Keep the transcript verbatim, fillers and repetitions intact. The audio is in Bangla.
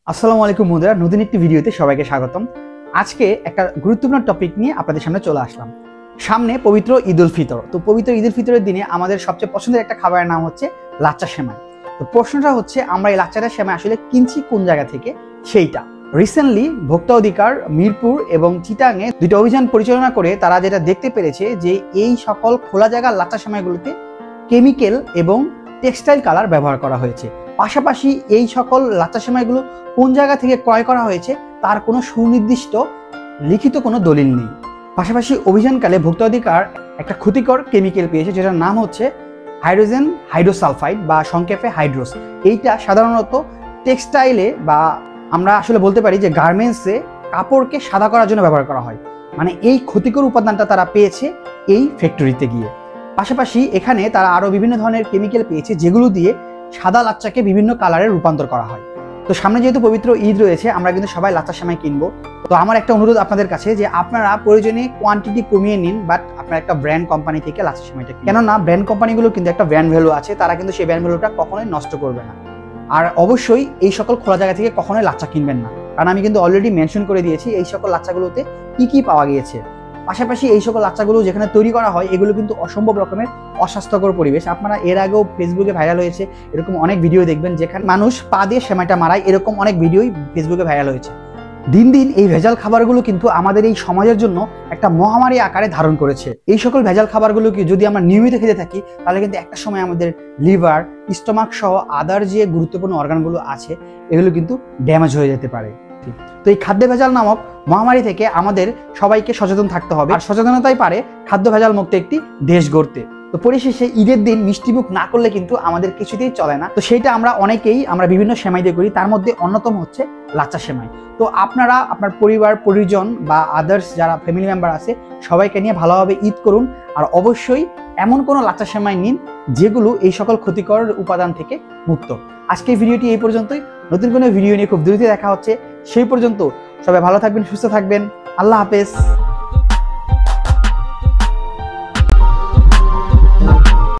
আসসালামু আলাইকুম বন্ধুরা, নতুন একটি ভিডিওতে সবাইকে স্বাগতম। আজকে একটা গুরুত্বপূর্ণ টপিক নিয়ে আপনাদের সামনে চলে আসলাম। সামনে পবিত্র ঈদ উল ফিতর। তো পবিত্র ঈদ উল ফিতরের দিনে আমাদের সবচেয়ে পছন্দের একটা খাবারের নাম হচ্ছে লাচ্চা সেমাই। তো প্রশ্নটা হচ্ছে, আমরা এই লাচ্চাটা সেমাই আসলে কিনছি কোন জায়গা থেকে সেইটা। রিসেন্টলি ভোক্তা অধিকার মিরপুর এবং চিটাঙে দুইটা অভিযান পরিচালনা করে তারা যেটা দেখতে পেরেছে যে এই সকল খোলা জায়গার লাচ্চা সেমাইগুলোতে কেমিক্যাল এবং টেক্সটাইল কালার ব্যবহার করা হয়েছে। পাশাপাশি এই সকল লাচ্চা সেমাইগুলো কোন জায়গা থেকে ক্রয় করা হয়েছে তার কোনো সুনির্দিষ্ট লিখিত কোনো দলিল নেই। পাশাপাশি অভিযানকালে ভোক্তা অধিকার একটা ক্ষতিকর কেমিক্যাল পেয়েছে, যেটার নাম হচ্ছে হাইড্রোজেন হাইড্রোসালফাইড বা সংক্ষেপে হাইড্রোস। এইটা সাধারণত টেক্সটাইলে বা আমরা আসলে বলতে পারি যে গার্মেন্টসে কাপড়কে সাদা করার জন্য ব্যবহার করা হয়। মানে এই ক্ষতিকর উপাদানটা তারা পেয়েছে এই ফ্যাক্টরিতে গিয়ে। পাশাপাশি এখানে তারা আরও বিভিন্ন ধরনের কেমিক্যাল পেয়েছে যেগুলো দিয়ে সাদা লাচ্চাকে বিভিন্ন কালারে রূপান্তর করা হয়। তো সামনে যেহেতু পবিত্র ঈদ রয়েছে, আমরা কিন্তু সবাই লাচ্চা সেমাই কিনবো। তো আমার একটা অনুরোধ আপনাদের কাছে যে আপনারা প্রয়োজনে কোয়ান্টিটি কমিয়ে নিন, বাট আপনার একটা ব্র্যান্ড কোম্পানি থেকে লাচ্চা সেমাইটা, কেননা ব্র্যান্ড কোম্পানিগুলো কিন্তু একটা ব্র্যান্ড ভ্যালু আছে, তারা কিন্তু সেই ব্র্যান্ড ভ্যালুটা কখনোই নষ্ট করবে না। আর অবশ্যই এই সকল খোলা জায়গা থেকে কখনোই লাচ্চা কিনবেন না, কারণ আমি কিন্তু অলরেডি মেনশন করে দিয়েছি এই সকল লাচ্চাগুলোতে কি কি পাওয়া গিয়েছে। পাশাপাশি এই সকল লাচ্চাগুলো যেখানে তৈরি করা হয় এগুলো কিন্তু অসম্ভব রকমের অস্বাস্থ্যকর পরিবেশ। আপনারা এর আগেও ফেসবুকে ভাইরাল হয়েছে এরকম অনেক ভিডিও দেখবেন যেখানে মানুষ পা দিয়ে সেমাইটা মারায়, এরকম অনেক ভিডিওই ফেসবুকে ভাইরাল হয়েছে। দিন দিন এই ভেজাল খাবারগুলো কিন্তু আমাদের এই সমাজের জন্য একটা মহামারী আকারে ধারণ করেছে। এই সকল ভেজাল খাবারগুলোকে যদি আমরা নিয়মিত খেতে থাকি তাহলে কিন্তু একটা সময় আমাদের লিভার, স্টমাক সহ আদার যে গুরুত্বপূর্ণ অর্গানগুলো আছে এগুলো কিন্তু ড্যামেজ হয়ে যেতে পারে। তো এই খাদ্য ভেজাল নামক মহামারী থেকে আমাদের সবাইকে সচেতন থাকতে হবে, আর সচেতনতাই পারে খাদ্য ভেজাল মুক্ত একটি দেশ গড়তে। তো পরিশেষে ঈদের দিন মিষ্টিমুখ না করলে কিন্তু আমাদের কিছুতেই চলে না। তো সেইটা আমরা অনেকেই আমরা বিভিন্ন সেমাই দিয়ে করি, তার মধ্যে অন্যতম হচ্ছে লাচ্চা সেমাই। তো আপনারা আপনার পরিবার পরিজন বা আদার্স যারা ফ্যামিলি মেম্বার আছে সবাইকে নিয়ে ভালোভাবে ঈদ করুন, আর অবশ্যই এমন কোনো লাচ্চা সেমাই নিন যেগুলো এই সকল ক্ষতিকর উপাদান থেকে মুক্ত। আজকের ভিডিওটি এই পর্যন্তই। নতুন কোনো ভিডিও নিয়ে খুব দ্রুত দেখা হচ্ছে। সেই পর্যন্ত সবাই ভালো থাকবেন, সুস্থ থাকবেন। আল্লাহ হাফেজ।